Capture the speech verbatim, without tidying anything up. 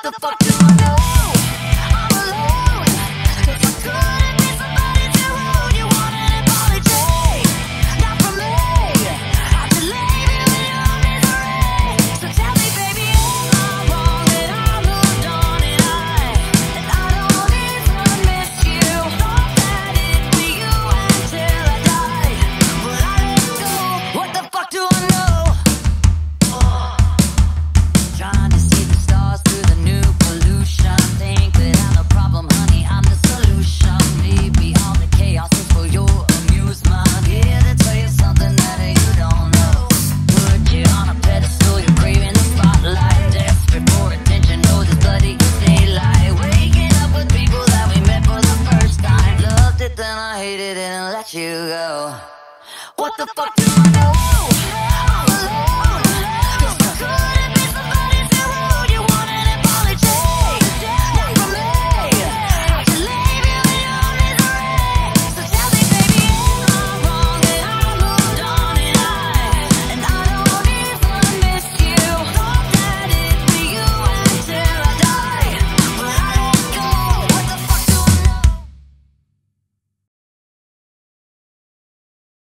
the fuck do I know? I'm alone. Cause I couldn't be somebody to hold. You want an apology? Not from me. I should leave you in your misery. So tell me, baby, am I wrong that I moved on and I, and I don't even miss you? Thought that it'd be you until I die, but I let go. What the fuck do I know? Oh. Trying to see the stars through the new pollution. Think that I'm the problem, honey, I'm the solution. Maybe all the chaos is for your amusement. Here to tell you something that you don't know. Put you on a pedestal, you're craving the spotlight. Desperate for attention, know this bloody daylight. Waking up with people that we met for the first time. Loved it, then I hated it and let you go. What the fuck do I know?